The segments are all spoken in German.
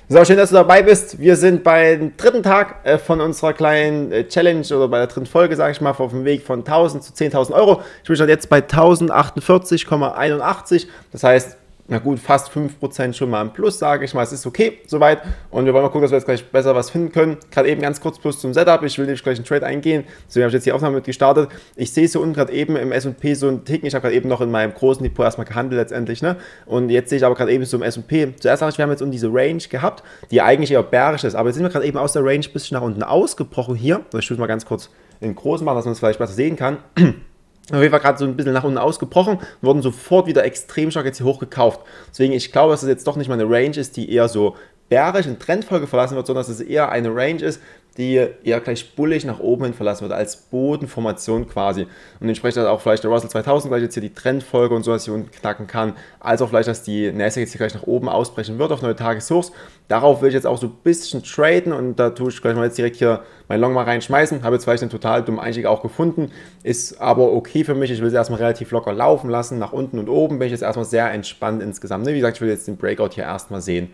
So, schön, dass du dabei bist. Wir sind beim dritten Tag von unserer kleinen Challenge oder bei der dritten Folge, sage ich mal, auf dem Weg von 1000 zu 10.000 Euro. Ich bin schon jetzt bei 1048,81. Das heißt, na gut, fast 5% schon mal im Plus, sage ich mal. Es ist okay, soweit. Und wir wollen mal gucken, dass wir jetzt gleich besser was finden können. Gerade eben ganz kurz plus zum Setup. Ich will nämlich gleich einen Trade eingehen. Deswegen habe ich jetzt die Aufnahme mit gestartet. Ich sehe so unten gerade eben im S&P so einen Ticken. Ich habe gerade eben noch in meinem großen Depot erstmal gehandelt letztendlich. Ne? Und jetzt sehe ich aber gerade eben so im S&P. Zuerst sage ich, wir haben jetzt um diese Range gehabt, die eigentlich eher bärisch ist. Aber jetzt sind wir gerade eben aus der Range ein bisschen nach unten ausgebrochen hier. Ich will es mal ganz kurz in groß machen, dass man es vielleicht besser sehen kann. Auf jeden Fall gerade so ein bisschen nach unten ausgebrochen, wurden sofort wieder extrem stark jetzt hier hoch gekauft. Deswegen, ich glaube, dass es jetzt doch nicht mal eine Range ist, die eher so bärisch in Trendfolge verlassen wird, sondern dass es eher eine Range ist, die eher gleich bullig nach oben hin verlassen wird, als Bodenformation quasi. Und entsprechend auch vielleicht der Russell 2000 gleich jetzt hier die Trendfolge und so, dass hier unten knacken kann, als auch vielleicht, dass die Nasdaq jetzt hier gleich nach oben ausbrechen wird auf neue Tageshochs. Darauf will ich jetzt auch so ein bisschen traden und da tue ich gleich mal jetzt direkt hier mein Long mal reinschmeißen. Habe jetzt vielleicht einen total dummen Einstieg auch gefunden, ist aber okay für mich. Ich will es erstmal relativ locker laufen lassen, nach unten und oben bin ich jetzt erstmal sehr entspannt insgesamt. Wie gesagt, ich will jetzt den Breakout hier erstmal sehen.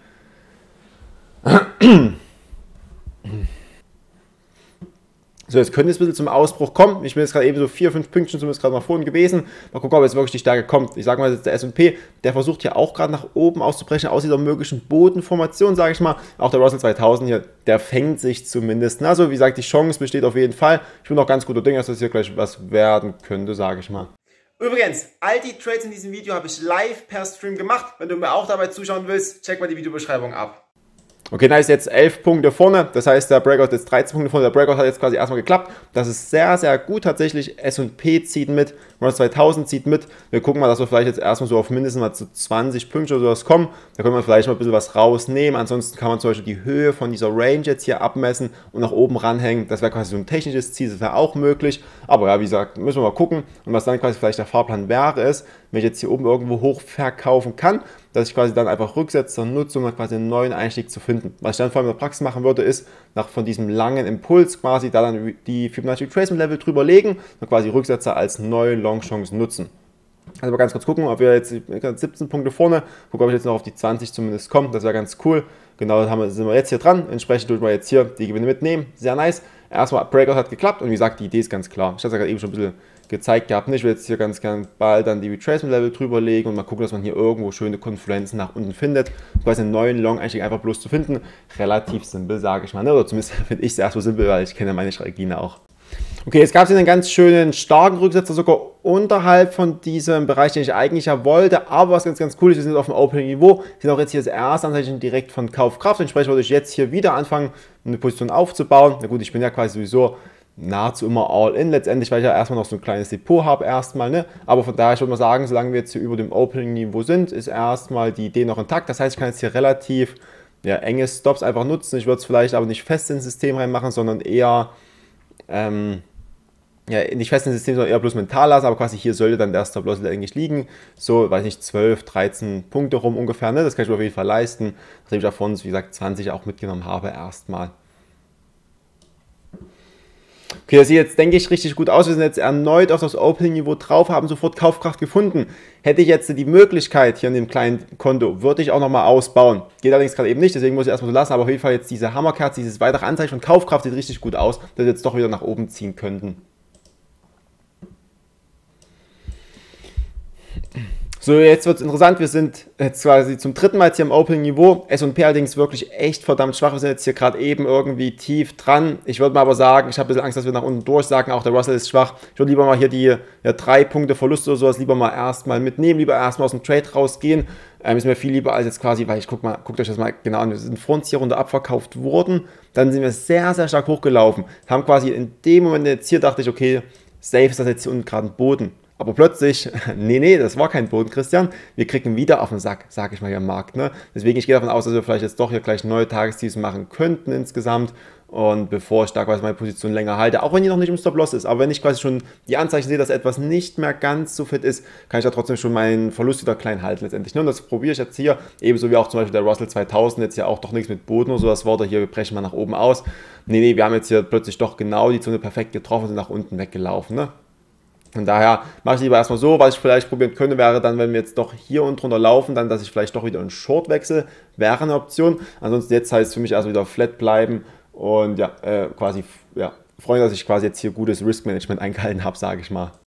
So, jetzt könnte es ein bisschen zum Ausbruch kommen. Ich bin jetzt gerade eben so 4, 5 Pünktchen zumindest gerade mal vorhin gewesen. Mal gucken, ob jetzt wirklich die Stärke kommt. Ich sage mal, jetzt der S&P, der versucht ja auch gerade nach oben auszubrechen, aus dieser möglichen Bodenformation, sage ich mal. Auch der Russell 2000 hier, der fängt sich zumindest. Also, wie gesagt, die Chance besteht auf jeden Fall. Ich bin noch ganz guter Dinge, dass das hier gleich was werden könnte, sage ich mal. Übrigens, all die Trades in diesem Video habe ich live per Stream gemacht. Wenn du mir auch dabei zuschauen willst, check mal die Videobeschreibung ab. Okay, da ist jetzt 11 Punkte vorne, das heißt der Breakout ist 13 Punkte vorne, der Breakout hat jetzt quasi erstmal geklappt, das ist sehr, sehr gut tatsächlich, S&P zieht mit, Russell 2000 zieht mit, wir gucken mal, dass wir vielleicht jetzt erstmal so auf mindestens mal zu 20 Punkte oder sowas kommen, da können wir vielleicht mal ein bisschen was rausnehmen, ansonsten kann man zum Beispiel die Höhe von dieser Range jetzt hier abmessen und nach oben ranhängen, das wäre quasi so ein technisches Ziel, das wäre auch möglich, aber ja, wie gesagt, müssen wir mal gucken und was dann quasi vielleicht der Fahrplan wäre, ist, wenn ich jetzt hier oben irgendwo hoch verkaufen kann, dass ich quasi dann einfach Rücksetzer nutze, um dann quasi einen neuen Einstieg zu finden. Was ich dann vor allem in der Praxis machen würde, ist, von diesem langen Impuls quasi da dann die Fibonacci Retracement Level drüber legen und quasi Rücksetzer als neue Long-Chance nutzen. Also mal ganz kurz gucken, ob wir jetzt 17 Punkte vorne, gucken, ob ich jetzt noch auf die 20 zumindest komme, das wäre ganz cool. Genau, sind wir jetzt hier dran, entsprechend dürfen wir jetzt hier die Gewinne mitnehmen, sehr nice. Erstmal Breakout hat geklappt und wie gesagt, die Idee ist ganz klar. Ich hatte es ja gerade eben schon ein bisschen gezeigt gehabt. Ich will jetzt hier ganz gern bald dann die Retracement Level drüber legen und mal gucken, dass man hier irgendwo schöne Konfluenzen nach unten findet. Quasi einen neuen Long-Einstieg einfach bloß zu finden. Relativ simpel, sage ich mal. Oder zumindest finde ich es erst so simpel, weil ich kenne meine Strategien auch. Okay, jetzt gab es hier einen ganz schönen starken Rücksetzer, sogar unterhalb von diesem Bereich, den ich eigentlich ja wollte. Aber was ganz cool ist, wir sind auf dem Opening-Niveau. Sind auch jetzt hier das erste Anzeichen direkt von Kaufkraft. Entsprechend würde ich jetzt hier wieder anfangen, eine Position aufzubauen. Na gut, ich bin ja quasi sowieso nahezu immer all in, letztendlich, weil ich ja erstmal noch so ein kleines Depot habe erstmal, ne? Aber von daher, ich würde mal sagen, solange wir jetzt hier über dem Opening-Niveau sind, ist erstmal die Idee noch intakt. Das heißt, ich kann jetzt hier relativ enge Stops einfach nutzen. Ich würde es vielleicht aber nicht fest ins System reinmachen, sondern eher nicht fest ins System, sondern eher bloß mental lassen, aber quasi hier sollte dann der Stop-Loss eigentlich liegen, so, weiß nicht, 12, 13 Punkte rum ungefähr, ne? Das kann ich mir auf jeden Fall leisten, nachdem ich davon, wie gesagt, 20 auch mitgenommen habe erstmal. Okay, das sieht jetzt, denke ich, richtig gut aus. Wir sind jetzt erneut auf das Opening-Niveau drauf, haben sofort Kaufkraft gefunden. Hätte ich jetzt die Möglichkeit hier in dem kleinen Konto, würde ich auch nochmal ausbauen. Geht allerdings gerade eben nicht, deswegen muss ich erstmal so lassen. Aber auf jeden Fall jetzt diese Hammerkerze, dieses weitere Anzeichen von Kaufkraft sieht richtig gut aus, dass wir jetzt doch wieder nach oben ziehen könnten. So, jetzt wird es interessant, wir sind jetzt quasi zum dritten Mal jetzt hier im Opening-Niveau, S&P allerdings wirklich echt verdammt schwach, wir sind jetzt hier gerade eben irgendwie tief dran. Ich würde mal aber sagen, ich habe ein bisschen Angst, dass wir nach unten durchsagen, auch der Russell ist schwach. Ich würde lieber mal hier die 3 Punkte Verlust oder sowas lieber mal erstmal mitnehmen, lieber erstmal aus dem Trade rausgehen. Ist mir viel lieber als jetzt quasi, weil guckt euch das mal genau an, wir sind vor uns hier runter abverkauft worden, dann sind wir sehr, sehr stark hochgelaufen. Haben quasi in dem Moment jetzt hier, dachte ich, okay, safe ist das jetzt hier unten gerade ein Boden. Aber plötzlich, nee, das war kein Boden, Christian. Wir kriegen wieder auf den Sack, sag ich mal, hier am Markt. Ne? Deswegen, ich gehe davon aus, dass wir vielleicht jetzt doch hier gleich neue Tagestiefs machen könnten insgesamt. Und bevor ich da quasi meine Position länger halte, auch wenn die noch nicht im Stop-Loss ist, aber wenn ich quasi schon die Anzeichen sehe, dass etwas nicht mehr ganz so fit ist, kann ich da trotzdem schon meinen Verlust wieder klein halten letztendlich. Und das probiere ich jetzt hier, ebenso wie auch zum Beispiel der Russell 2000, jetzt ja auch doch nichts mit Boden oder sowas war, hier, wir brechen mal nach oben aus. Nee, wir haben jetzt hier plötzlich doch genau die Zone perfekt getroffen und sind nach unten weggelaufen, ne? Von daher mache ich lieber erstmal so. Was ich vielleicht probieren könnte, wäre dann, wenn wir jetzt doch hier und drunter laufen, dann, dass ich vielleicht doch wieder in Short wechsle, wäre eine Option. Ansonsten jetzt heißt es für mich erst wieder flat bleiben und ja, quasi ja, freuen, dass ich quasi jetzt hier gutes Risk Management eingehalten habe, sage ich mal.